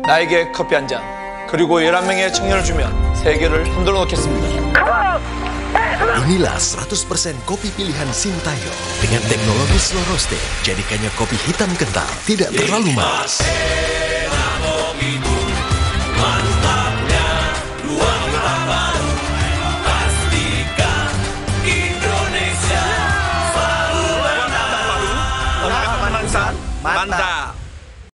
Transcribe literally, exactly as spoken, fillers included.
나에게 커피 한 잔, 그리고 열한 명의 청년을 주면 세계를 흔들어 놓겠습니다. Inilah seratus persen kopi pilihan Sintayo dengan teknologi slow roasting. Jadikannya kopi hitam kental, tidak terlalu manis. Mantapnya ruang baru, pastikan Indonesia selalu menang. Mantap.